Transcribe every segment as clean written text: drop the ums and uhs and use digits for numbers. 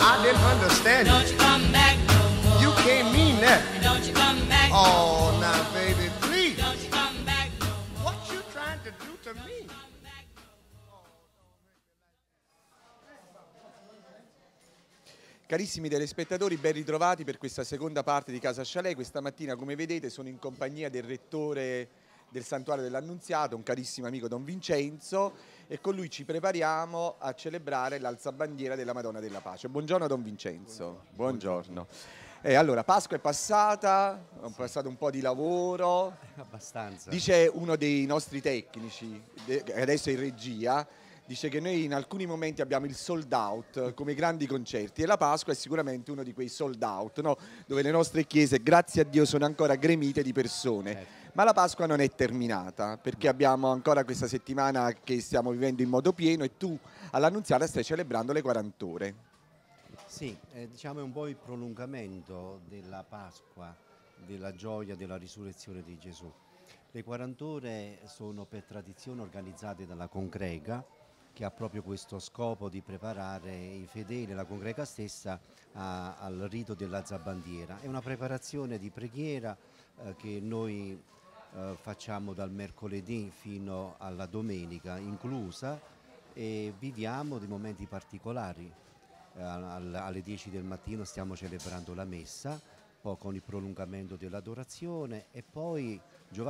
I didn't understand Don't it. you come back no more. You can't mean that. Don't you come back Oh, no more. now, baby, please. Don't you come back no more. What you trying to do to me? Carissimi telespettatori, ben ritrovati per questa seconda parte di Casa Chalet. Questa mattina, come vedete, sono in compagnia del rettore del Santuario dell'Annunziata, un carissimo amico Don Vincenzo, e con lui ci prepariamo a celebrare l'alzabandiera della Madonna della Pace. Buongiorno Don Vincenzo. Buongiorno. Allora, Pasqua è passata, è passato un po' di lavoro. Abbastanza. Dice uno dei nostri tecnici, adesso è in regia, dice che noi in alcuni momenti abbiamo il sold out come i grandi concerti, e la Pasqua è sicuramente uno di quei sold out, no? Dove le nostre chiese, grazie a Dio, sono ancora gremite di persone. Ma la Pasqua non è terminata, perché abbiamo ancora questa settimana che stiamo vivendo in modo pieno, e tu all'Annunziata stai celebrando le 40 ore. Sì, diciamo è un po' il prolungamento della Pasqua, della gioia della risurrezione di Gesù. Le 40 ore sono per tradizione organizzate dalla Congrega, che ha proprio questo scopo di preparare i fedeli, la Congrega stessa, al rito dell'alzabandiera. È una preparazione di preghiera che noi facciamo dal mercoledì fino alla domenica inclusa, e viviamo dei momenti particolari. Alle 10 del mattino stiamo celebrando la messa, poi con il prolungamento dell'adorazione, e poi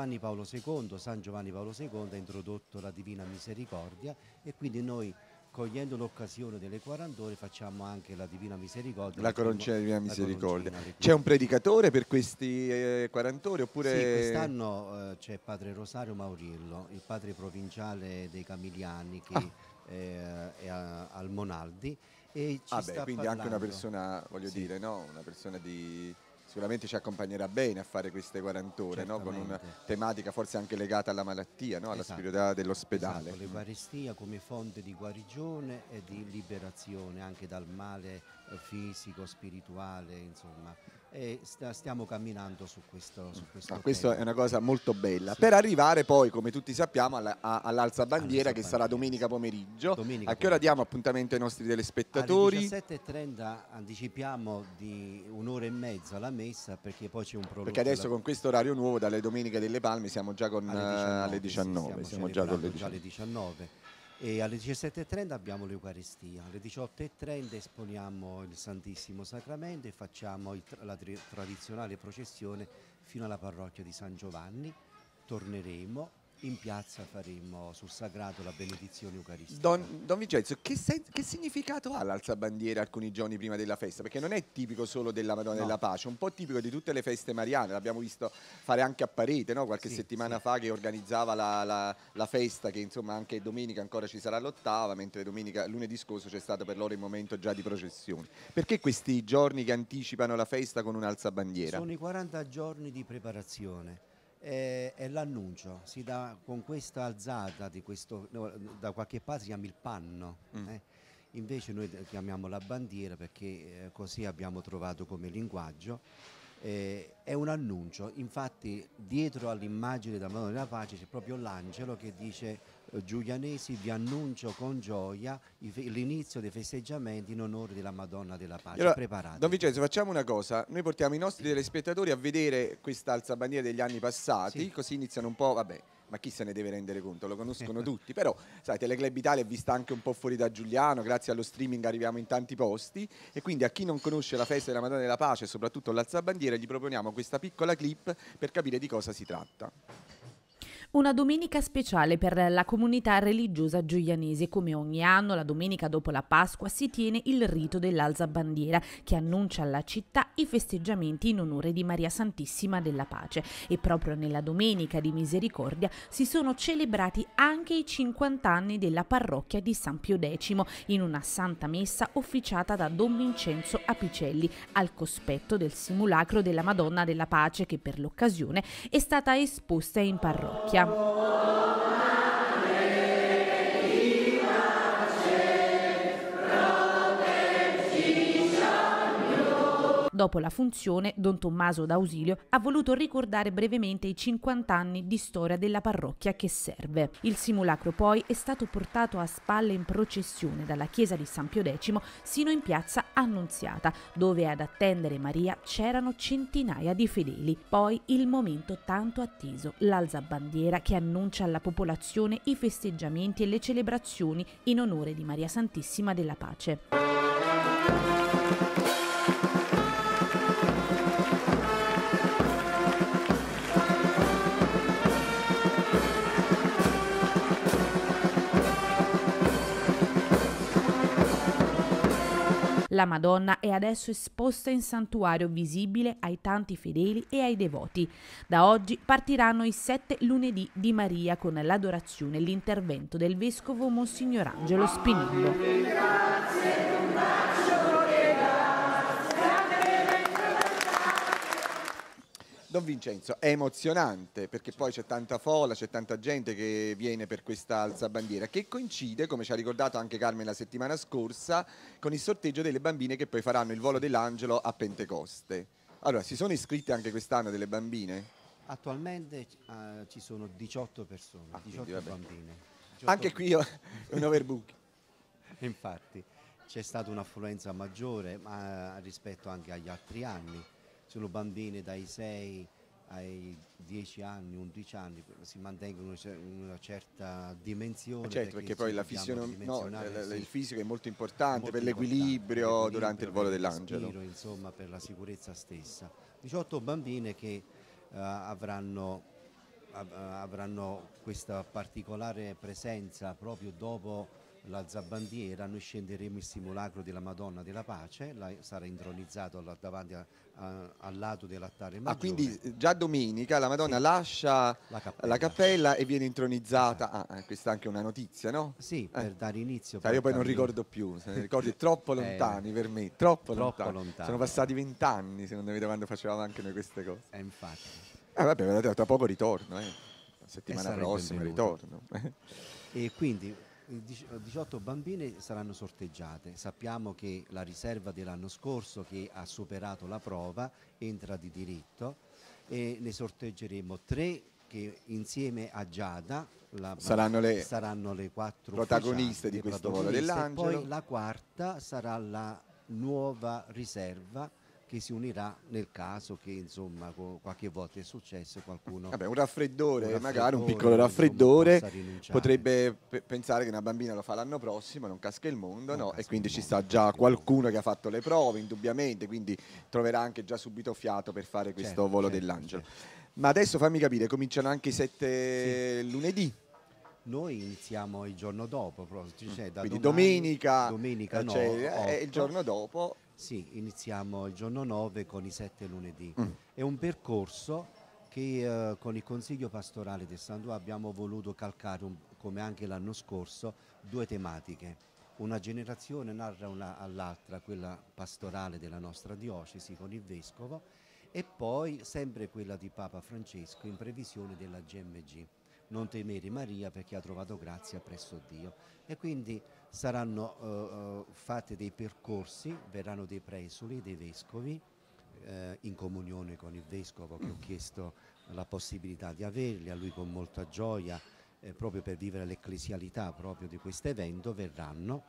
San Giovanni Paolo II ha introdotto la Divina Misericordia, e quindi noi, cogliendo l'occasione delle 40 ore, facciamo anche la Divina Misericordia. La coroncina di Divina Misericordia. Coroncina. C'è un predicatore per questi 40 ore oppure? Sì, quest'anno c'è padre Rosario Maurillo, il padre provinciale dei Camiliani, che è al Monaldi, e ci sta quindi parlando. anche una persona, voglio dire, no? Una persona di... Sicuramente ci accompagnerà bene a fare queste 40 ore, no? Con una tematica forse anche legata alla malattia, no? Alla spiritualità dell'ospedale. Esatto, l'Eucaristia come fonte di guarigione e di liberazione anche dal male fisico, spirituale, insomma. E stiamo camminando su questo Questa tema. è una cosa molto bella, Sì. per arrivare poi, come tutti sappiamo, all'alzabandiera, che sarà domenica pomeriggio. A che ora diamo appuntamento ai nostri telespettatori? Alle 17:30 anticipiamo di un'ora e mezza la messa, perché poi c'è un prolungo. Perché adesso con questo orario nuovo, dalle Domeniche delle Palme, siamo già alle 19. Sì, Siamo già con le 19. alle 19. E alle 17:30 abbiamo l'Eucaristia, alle 18:30 esponiamo il Santissimo Sacramento e facciamo la tradizionale processione fino alla parrocchia di San Giovanni. Torneremo in piazza, faremo sul sagrato la benedizione eucaristica. Don Vincenzo, che significato ha l'alzabandiera alcuni giorni prima della festa? Perché non è tipico solo della Madonna della Pace, è un po' tipico di tutte le feste mariane. L'abbiamo visto fare anche a Parete, no? Qualche settimana fa, che organizzava la festa, che insomma anche domenica ancora ci sarà l'8ª, mentre lunedì scorso c'è stato per loro il momento già di processione. Perché questi giorni che anticipano la festa con un'alzabandiera? Sono i 40 giorni di preparazione. È l'annuncio, si dà con questa alzata di questo, da qualche parte si chiama il panno, invece noi chiamiamo la bandiera, perché così abbiamo trovato come linguaggio. È un annuncio, infatti dietro all'immagine della Madonna della Pace c'è proprio l'angelo che dice: Giulianesi, vi annuncio con gioia l'inizio dei festeggiamenti in onore della Madonna della Pace. Allora, Preparate. Don Vincenzo, facciamo una cosa: noi portiamo i nostri telespettatori a vedere questa alzabandiera degli anni passati, così iniziano un po', vabbè, ma chi se ne deve rendere conto, lo conoscono tutti, però sai, Teleclub Italia è vista anche un po' fuori da Giuliano, grazie allo streaming arriviamo in tanti posti, e quindi a chi non conosce la festa della Madonna della Pace e soprattutto l'alzabandiera gli proponiamo questa piccola clip per capire di cosa si tratta. Una domenica speciale per la comunità religiosa giulianese. Come ogni anno, la domenica dopo la Pasqua si tiene il rito dell'alzabandiera, che annuncia alla città i festeggiamenti in onore di Maria Santissima della Pace. E proprio nella Domenica di Misericordia si sono celebrati anche i 50 anni della parrocchia di San Pio X, in una santa messa officiata da Don Vincenzo Apicelli, al cospetto del simulacro della Madonna della Pace, che per l'occasione è stata esposta in parrocchia. Dopo la funzione, Don Tommaso d'Ausilio ha voluto ricordare brevemente i 50 anni di storia della parrocchia che serve. Il simulacro poi è stato portato a spalle in processione dalla chiesa di San Pio X sino in piazza Annunziata, dove ad attendere Maria c'erano centinaia di fedeli. Poi il momento tanto atteso, l'alzabandiera che annuncia alla popolazione i festeggiamenti e le celebrazioni in onore di Maria Santissima della Pace. La Madonna è adesso esposta in santuario, visibile ai tanti fedeli e ai devoti. Da oggi partiranno i 7 lunedì di Maria con l'adorazione e l'intervento del vescovo Monsignor Angelo Spinillo. Don Vincenzo, è emozionante perché poi c'è tanta folla, c'è tanta gente che viene per questa alzabandiera che coincide, come ci ha ricordato anche Carmen la settimana scorsa, con il sorteggio delle bambine che poi faranno il volo dell'angelo a Pentecoste. Allora, si sono iscritte anche quest'anno delle bambine? Attualmente ci sono 18 persone, 18 quindi, vabbè. bambine. 18 Anche qui è un overbook. Infatti c'è stata un'affluenza maggiore rispetto anche agli altri anni. Sono bambine dai 6 ai 10 anni, 11 anni, si mantengono una certa dimensione. Certo, perché poi la il fisico è molto importante molto per l'equilibrio durante il volo per il dell'angelo. respiro, insomma, per la sicurezza stessa. 18 bambine che avranno questa particolare presenza proprio dopo l'alzabandiera. Noi scenderemo il simulacro della Madonna della Pace, sarà intronizzato davanti al lato dell'altare maggiore. Quindi già domenica la Madonna lascia la cappella e viene intronizzata. Esatto. Questa è anche una notizia, no? Sì, per dare inizio. Io poi non ricordo più, se ne ricordi troppo lontani per me, troppo lontani. Sono passati 20 anni, secondo me, da quando facevamo anche noi queste cose. Infatti. Vabbè, tra poco ritorno, la settimana sarebbe prossima benvenuto. ritorno. E quindi 18 bambine saranno sorteggiate. Sappiamo che la riserva dell'anno scorso, che ha superato la prova, entra di diritto e ne sorteggeremo 3 che insieme a Giada saranno le 4 protagoniste di questo volo dell'angelo. Poi la quarta sarà la nuova riserva che si unirà nel caso che, insomma, qualche volta è successo qualcuno. Un raffreddore, magari un piccolo raffreddore, potrebbe pensare che una bambina lo fa l'anno prossimo, non casca il mondo, no? E quindi ci sta già qualcuno che ha fatto le prove, indubbiamente, quindi troverà anche già subito fiato per fare questo volo dell'angelo. Ma adesso fammi capire, cominciano anche i 7 lunedì. Noi iniziamo il giorno dopo, cioè da quindi domani, domenica no, il giorno dopo. Sì, iniziamo il giorno 9 con i 7 lunedì. È un percorso che con il Consiglio Pastorale del Santuario abbiamo voluto calcare, come anche l'anno scorso, 2 tematiche. Una generazione narra all'altra, quella pastorale della nostra diocesi con il Vescovo, e poi sempre quella di Papa Francesco in previsione della GMG. Non temere Maria perché ha trovato grazia presso Dio. E quindi saranno fatti dei percorsi, verranno dei presuli, dei vescovi, in comunione con il Vescovo, che ho chiesto la possibilità di averli, a lui con molta gioia, proprio per vivere l'ecclesialità proprio di questo evento, verranno.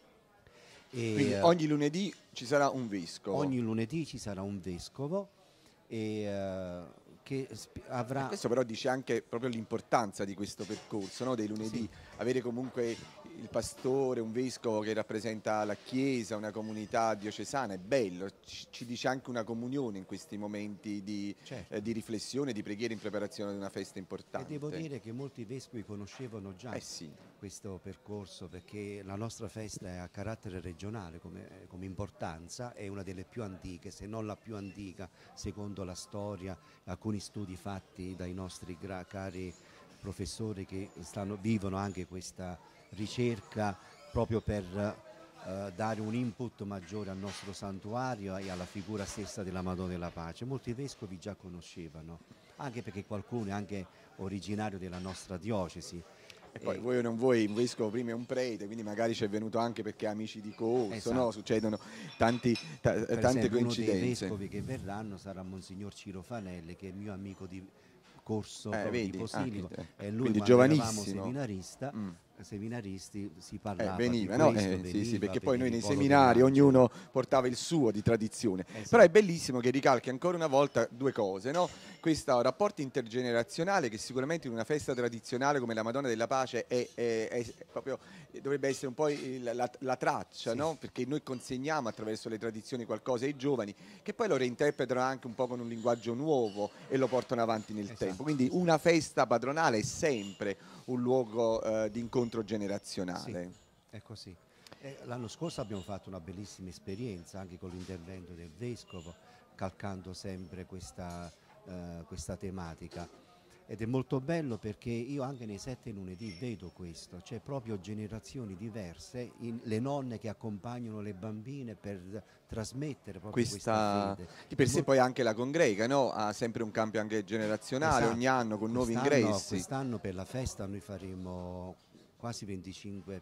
Quindi ogni lunedì ci sarà un vescovo. Ogni lunedì ci sarà un vescovo che avrà... Questo però dice anche proprio l'importanza di questo percorso, no? Dei lunedì, Sì. Avere comunque il pastore, un vescovo che rappresenta la Chiesa, una comunità diocesana, è bello, ci dice anche una comunione in questi momenti di riflessione, di preghiera in preparazione di una festa importante. E devo dire che molti vescovi conoscevano già sì. questo percorso, perché la nostra festa è a carattere regionale come importanza, è una delle più antiche, se non la più antica, secondo la storia, alcuni studi fatti dai nostri cari professori che vivono anche questa ricerca proprio per dare un input maggiore al nostro santuario e alla figura stessa della Madonna della Pace. Molti vescovi già conoscevano, anche perché qualcuno è anche originario della nostra diocesi, E poi vuoi o non vuoi, un vescovo prima è un prete, quindi magari ci è venuto anche perché è amici di corso, Esatto. no? Succedono Per tante esempio, uno dei coincidenze. vescovi che verranno sarà Monsignor Ciro Fanelli, che è mio amico di corso proprio Vedi, di Posillipo, anche te. e lui Quindi quando eravamo giovanissimo. seminaristi si parlava Veniva, di no? questo, Sì, sì, veniva perché per poi il noi nei ricordo seminari dell'angelo. ognuno portava il suo di tradizione. Esatto. Però è bellissimo che ricalchi ancora una volta due cose, no? Questo rapporto intergenerazionale che sicuramente in una festa tradizionale come la Madonna della Pace è proprio, dovrebbe essere un po' la traccia, Sì. no? Perché noi consegniamo attraverso le tradizioni qualcosa ai giovani che poi lo reinterpretano anche un po' con un linguaggio nuovo e lo portano avanti nel Esatto, tempo. Quindi sì, sì. una festa padronale è sempre un luogo di incontro generazionale. Sì, è così. L'anno scorso abbiamo fatto una bellissima esperienza anche con l'intervento del vescovo, calcando sempre questa tematica. Ed è molto bello perché io anche nei 7 lunedì vedo questo, c'è proprio generazioni diverse, le nonne che accompagnano le bambine per trasmettere proprio questa fede. Di per sé poi anche la congrega, no? Ha sempre un cambio anche generazionale, Esatto. ogni anno con nuovi ingressi. Quest'anno per la festa noi faremo quasi 25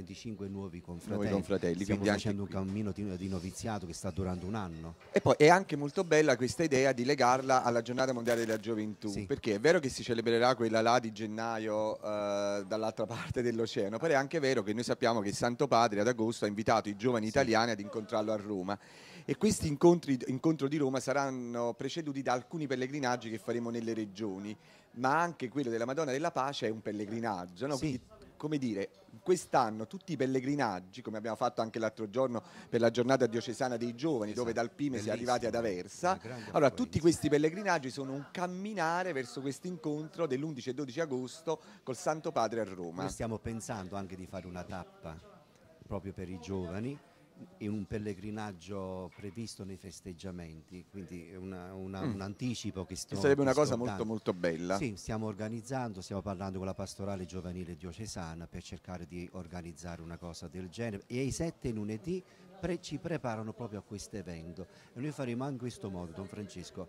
nuovi confratelli. Stiamo quindi anche facendo un qui. cammino di noviziato che sta durando un anno. E poi è anche molto bella questa idea di legarla alla giornata mondiale della gioventù, Sì. perché è vero che si celebrerà quella là di gennaio dall'altra parte dell'oceano, però è anche vero che noi sappiamo che il Santo Padre ad agosto ha invitato i giovani italiani ad incontrarlo a Roma. E questi incontro di Roma saranno preceduti da alcuni pellegrinaggi che faremo nelle regioni, ma anche quello della Madonna della Pace è un pellegrinaggio, no? Sì. Quindi, come dire, quest'anno tutti i pellegrinaggi, come abbiamo fatto anche l'altro giorno per la giornata diocesana dei giovani, dove dal Pime si è arrivati ad Aversa, Una grande allora affluenza. tutti questi pellegrinaggi sono un camminare verso questo incontro dell'11 e 12 agosto col Santo Padre a Roma. Noi stiamo pensando anche di fare una tappa proprio per i giovani in un pellegrinaggio previsto nei festeggiamenti, quindi è un anticipo che sto Sarebbe una che sto cosa molto dando. molto bella. Sì, stiamo organizzando, stiamo parlando con la pastorale giovanile diocesana per cercare di organizzare una cosa del genere, e i 7 lunedì ci preparano proprio a questo evento, e noi faremo anche in questo modo, Don Francesco,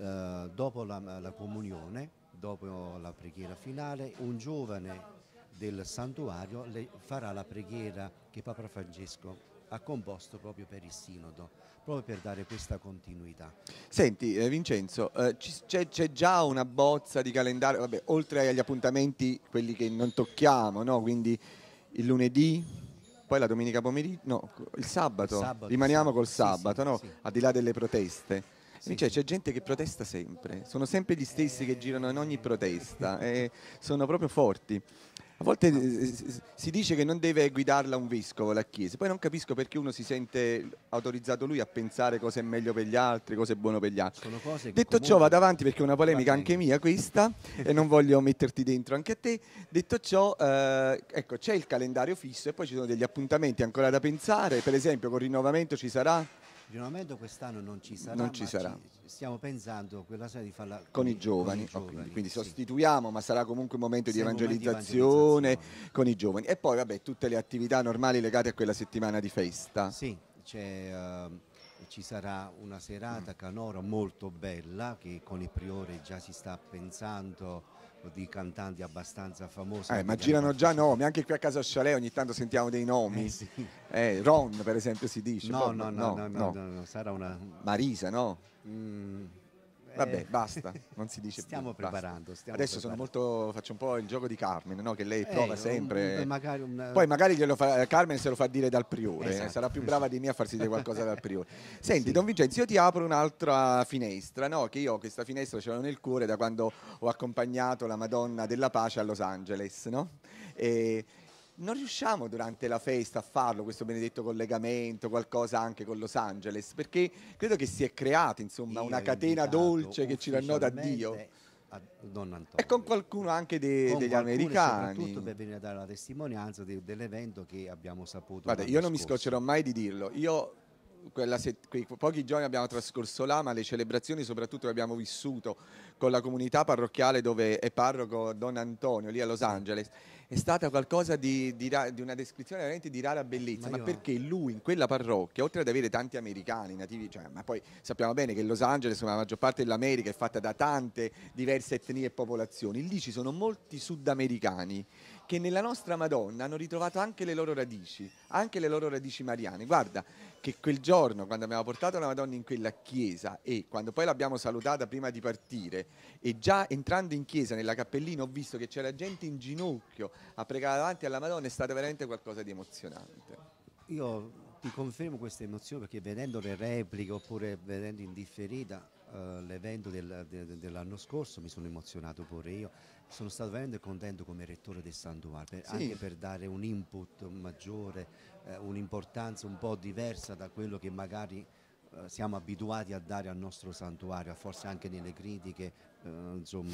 dopo la comunione, dopo la preghiera finale, un giovane del santuario farà la preghiera che Papa Francesco ha composto proprio per il sinodo, proprio per dare questa continuità. Senti Vincenzo, c'è già una bozza di calendario, vabbè, oltre agli appuntamenti, quelli che non tocchiamo, no? Quindi il lunedì, poi la domenica pomeriggio, no, il sabato, rimaniamo col sabato, no? Sì. Al di là delle proteste. Sì. C'è gente che protesta sempre, sono sempre gli stessi che girano in ogni protesta, e sono proprio forti. A volte si dice che non deve guidarla un vescovo la Chiesa, poi non capisco perché uno si sente autorizzato lui a pensare cosa è meglio per gli altri, cosa è buono per gli altri. Sono cose che Detto ciò, comunque- vado avanti perché è una polemica Va bene. anche mia questa e non voglio metterti dentro anche a te. Detto ciò, ecco, c'è il calendario fisso e poi ci sono degli appuntamenti ancora da pensare, per esempio col rinnovamento ci sarà Il rinnovamento quest'anno non ci sarà, Non ci ma sarà. stiamo pensando quella sera di farla con i giovani, con i quindi sì. sostituiamo, ma sarà comunque un momento di Sì, un momento di evangelizzazione evangelizzazione. con i giovani. E poi vabbè, tutte le attività normali legate a quella settimana di festa. Sì, ci sarà una serata canora molto bella che con il priore già si sta pensando, di cantanti abbastanza famosi. Ma girano già nomi, anche qui a casa Chalet ogni tanto sentiamo dei nomi. Sì. Ron per esempio si dice. No, Poi- no, sarà una... Marisa, no? Mm, Vabbè, basta, non si dice stiamo più, basta. preparando. Adesso faccio un po' il gioco di Carmen, no? Che lei prova sempre. Magari Poi magari Carmen se lo fa dire dal priore, Esatto. sarà più brava di me a farsi dire qualcosa dal priore. Senti, Sì. Don Vincenzo, io ti apro un'altra finestra, no? Che io questa finestra ce l'ho nel cuore da quando ho accompagnato la Madonna della Pace a Los Angeles, no? E non riusciamo durante la festa a farlo, questo benedetto collegamento, qualcosa anche con Los Angeles, perché credo che si è creata insomma Io una ho catena invitato dolce che ci rannota a Dio. ufficialmente a Don Antonio. E con qualcuno anche Con degli qualcuno, americani. soprattutto per venire a dare la testimonianza dell'evento che abbiamo saputo. Guarda, l'anno io non mi scorso. scoccerò mai di dirlo. Io quei pochi giorni abbiamo trascorso là, ma le celebrazioni soprattutto che abbiamo vissuto con la comunità parrocchiale dove è parroco Don Antonio, lì a Los Angeles, è stata qualcosa di una descrizione veramente di rara bellezza, ma perché lui in quella parrocchia, oltre ad avere tanti americani nativi, cioè, ma poi sappiamo bene che Los Angeles, la maggior parte dell'America, è fatta da tante diverse etnie e popolazioni, lì ci sono molti sudamericani che nella nostra Madonna hanno ritrovato anche le loro radici mariane. Guarda che quel giorno, quando abbiamo portato la Madonna in quella chiesa e quando poi l'abbiamo salutata prima di partire, e già entrando in chiesa nella cappellina ho visto che c'era gente in ginocchio a pregare davanti alla Madonna, è stato veramente qualcosa di emozionante. Io ti confermo questa emozione perché vedendo le repliche oppure vedendo in differita l'evento dell'anno scorso mi sono emozionato pure io. Sono stato veramente contento come rettore del santuario, anche per dare un input maggiore, un'importanza un po' diversa da quello che magari siamo abituati a dare al nostro santuario, forse anche nelle critiche, insomma.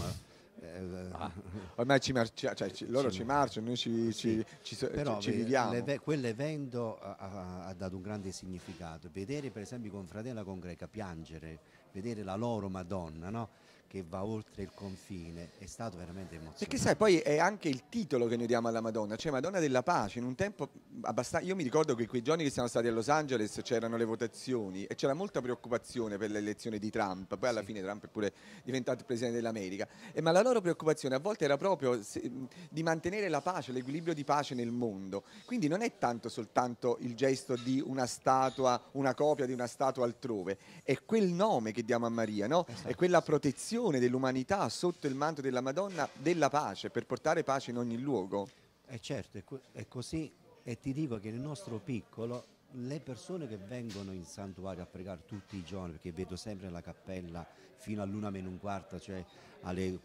Ormai loro ci marciano, noi ci viviamo. Quell'evento ha dato un grande significato. Vedere per esempio i confratelli della congrega piangere, vedere la loro Madonna, no? Che va oltre il confine, è stato veramente emozionante. Perché sai, poi è anche il titolo che noi diamo alla Madonna, cioè Madonna della Pace, in un tempo abbastanza... Io mi ricordo che quei giorni che siamo stati a Los Angeles c'erano le votazioni e c'era molta preoccupazione per l'elezione di Trump, poi alla fine Trump è pure diventato il Presidente dell'America, ma la loro preoccupazione a volte era proprio di mantenere la pace, l'equilibrio di pace nel mondo, quindi non è tanto soltanto il gesto di una statua, una copia di una statua altrove, è quel nome che diamo a Maria, no? Esatto. È quella protezione dell'umanità sotto il manto della Madonna della pace, per portare pace in ogni luogo. Certo, è così, e ti dico che nel nostro piccolo le persone che vengono in santuario a pregare tutti i giorni, perché vedo sempre la cappella fino all'1 meno un quarto, cioè alle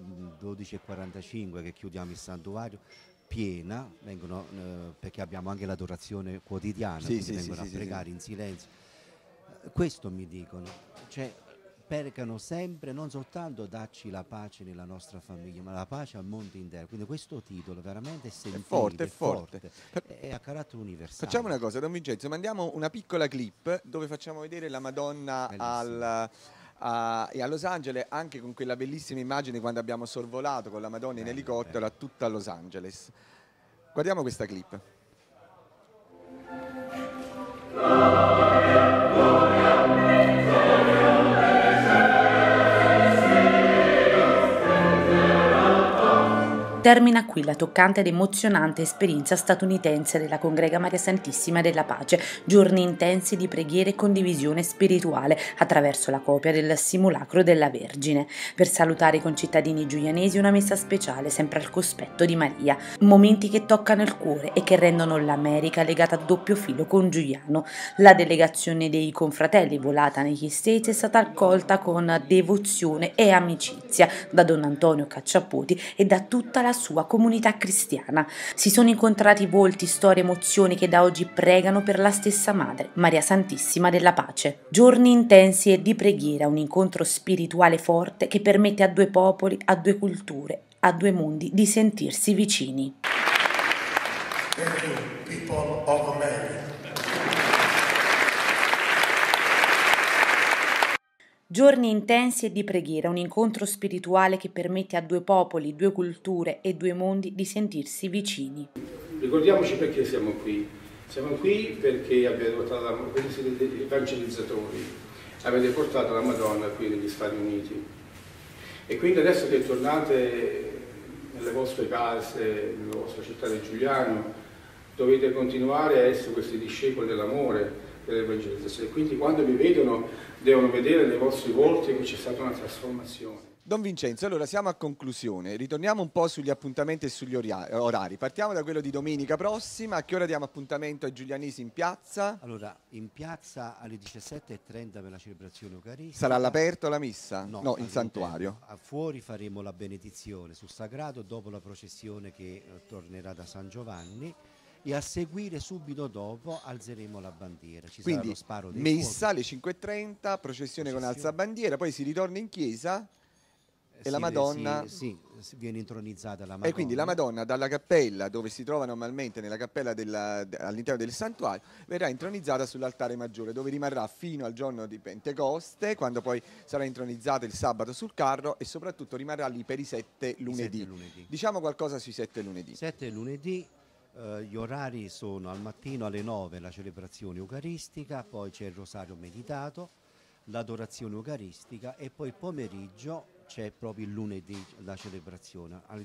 12:45 che chiudiamo il santuario, piena, vengono perché abbiamo anche l'adorazione quotidiana, vengono a pregare in silenzio. Questo mi dicono, cioè pregano sempre non soltanto darci la pace nella nostra famiglia, ma la pace al mondo intero. Quindi questo titolo veramente è sentito, è forte, è a carattere universale. Facciamo una cosa, Don Vincenzo, mandiamo una piccola clip dove facciamo vedere la Madonna a Los Angeles, anche con quella bellissima immagine quando abbiamo sorvolato con la Madonna in elicottero a tutta Los Angeles. Guardiamo questa clip. Termina qui la toccante ed emozionante esperienza statunitense della Congrega Maria Santissima della Pace, giorni intensi di preghiera e condivisione spirituale attraverso la copia del simulacro della Vergine. Per salutare i concittadini giulianesi una messa speciale sempre al cospetto di Maria, momenti che toccano il cuore e che rendono l'America legata a doppio filo con Giuliano. La delegazione dei confratelli volata negli States è stata accolta con devozione e amicizia da Don Antonio Cacciaputi e da tutta la sua comunità cristiana. Si sono incontrati volti, storie, emozioni che da oggi pregano per la stessa Madre, Maria Santissima della Pace. Giorni intensi e di preghiera, un incontro spirituale forte che permette a due popoli, a due culture, a due mondi di sentirsi vicini. Thank you, people of America. Giorni intensi e di preghiera, un incontro spirituale che permette a due popoli, due culture e due mondi di sentirsi vicini. Ricordiamoci perché siamo qui. Siamo qui perché avete portato perché siete degli evangelizzatori, avete portato la Madonna qui negli Stati Uniti. E quindi adesso che tornate nelle vostre case, nella vostra città di Giuliano, dovete continuare a essere questi discepoli dell'amore, dell'evangelizzazione. Quindi quando vi vedono devono vedere nei vostri volti che c'è stata una trasformazione. Don Vincenzo, allora siamo a conclusione, ritorniamo un po' sugli appuntamenti e sugli orari. Partiamo da quello di domenica prossima. A che ora diamo appuntamento ai giulianesi in piazza? Allora, in piazza alle 17:30 per la celebrazione eucaristica. Sarà all'aperto la missa? No, in santuario. Fuori faremo la benedizione sul sagrato dopo la processione che tornerà da San Giovanni. E a seguire subito dopo alzeremo la bandiera. Sarà lo sparo dei messa alle 5:30, processione con alzabandiera, poi si ritorna in chiesa e la Madonna... Sì, viene intronizzata la Madonna. E quindi la Madonna dalla cappella dove si trova normalmente, nella cappella all'interno del santuario, verrà intronizzata sull'altare maggiore, dove rimarrà fino al giorno di Pentecoste, quando poi sarà intronizzata il sabato sul carro, e soprattutto rimarrà lì per i 7 lunedì. Diciamo qualcosa sui 7 lunedì. 7 lunedì, gli orari sono al mattino alle 9 la celebrazione eucaristica, poi c'è il rosario meditato, l'adorazione eucaristica, e poi il pomeriggio c'è proprio il lunedì la celebrazione. Alle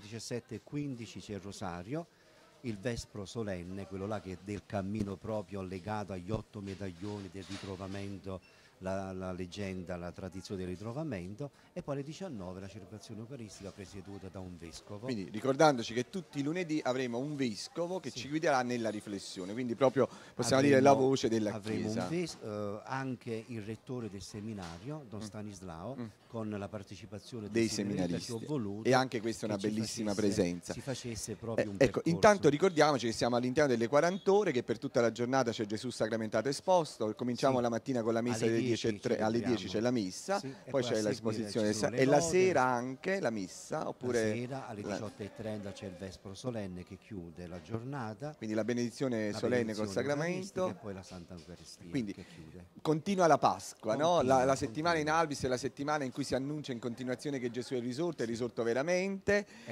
17:15 c'è il rosario, il vespro solenne, quello là che è del cammino proprio legato agli 8 medaglioni del ritrovamento, la leggenda, la tradizione del ritrovamento, e poi alle 19 la celebrazione eucaristica presieduta da un vescovo. Quindi ricordandoci che tutti i lunedì avremo un vescovo che ci guiderà nella riflessione, quindi proprio possiamo dire la voce della Chiesa. Anche il rettore del seminario, Don Stanislao, con la partecipazione dei seminaristi, che ho voluto, e anche questa è una bellissima presenza. Si facesse proprio un ecco, percorso. intanto ricordiamoci che siamo all'interno delle 40 ore, che per tutta la giornata c'è Gesù sacramentato esposto. Cominciamo la mattina con la messa alle 10:03, alle 10 c'è la missa, poi c'è l'esposizione e la sera anche la missa, oppure la sera alle 18:30 c'è il vespro solenne che chiude la giornata, quindi la benedizione solenne col sacramento e poi la Santa Eucaristia, quindi che chiude. Continua la Pasqua, no? La settimana in Albis è la settimana in cui si annuncia in continuazione che Gesù è risorto veramente e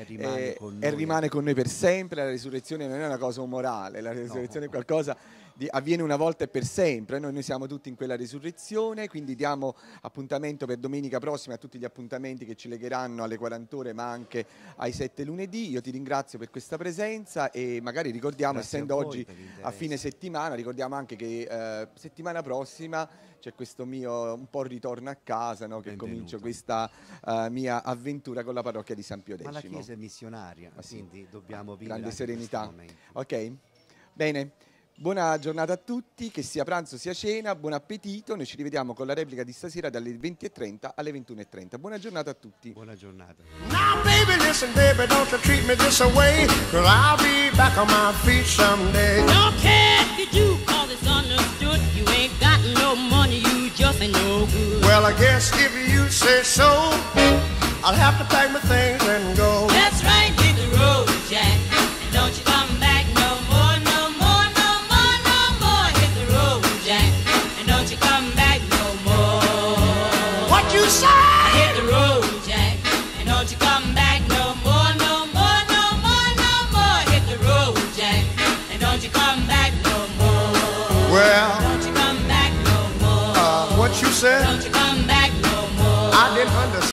rimane con noi per sempre. La risurrezione non è una cosa umorale, la risurrezione è qualcosa avviene una volta e per sempre. Noi siamo tutti in quella risurrezione, quindi diamo appuntamento per domenica prossima a tutti gli appuntamenti che ci legheranno alle 40 ore, ma anche ai 7 lunedì. Io ti ringrazio per questa presenza, e magari ricordiamo, Grazie essendo oggi a fine settimana, ricordiamo anche che settimana prossima c'è questo mio un po' ritorno a casa, no? Che comincio questa mia avventura con la parrocchia di San Pio X. Ma la Chiesa è missionaria, quindi dobbiamo vivere grande serenità. momento. Ok, bene. Buona giornata a tutti, che sia pranzo sia cena, buon appetito. Noi ci rivediamo con la replica di stasera dalle 20:30 alle 21:30. Buona giornata a tutti. Buona giornata. Now, baby, listen, baby, don't you treat me this away, 'cause I'll be back on my feet someday. Don't care if you do, 'cause it's understood. You ain't got no money, you just ain't no good. Well, I guess if you say so, I'll have to pack my things and go. That's right, hit the road, Jack, and don't you come back no more, no more, no more, no more. Hit the road, Jack, and don't you come back no more. What you say? Hit the road, Jack, and don't you come back no more, no more, no more, no more. Hit the road, Jack, and don't you come back no more. Well, Don't you come back no more. what you said? Don't you come back no more.